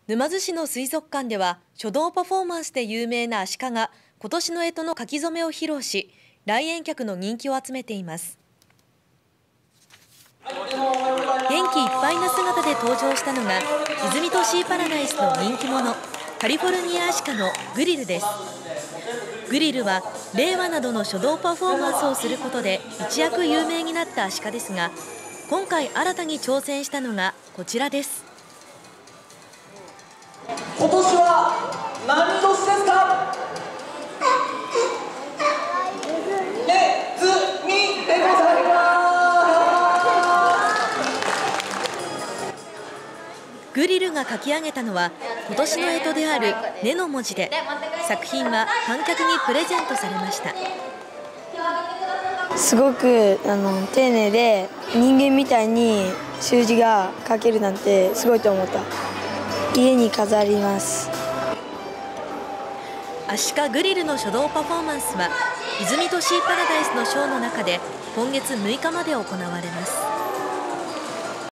沼津市の水族館では書道パフォーマンスで有名なアシカが今年の干支の書き初めを披露し、来園客の人気を集めています。元気いっぱいな姿で登場したのが泉都シーパラダイスの人気者、カリフォルニアアシカのグリルです。グリルは令和などの書道パフォーマンスをすることで一躍有名になったアシカですが、今回新たに挑戦したのがこちらです。 今年は何年ですか？ネズミでございます。 グリルが書き上げたのは今年の干支である「根」の文字で、作品は観客にプレゼントされました。 すごく丁寧で、人間みたいに数字が書けるなんてすごいと思った。家に飾ります。 アシカグリルの書道パフォーマンスは泉都シーパラダイスのショーの中で今月6日まで行われます。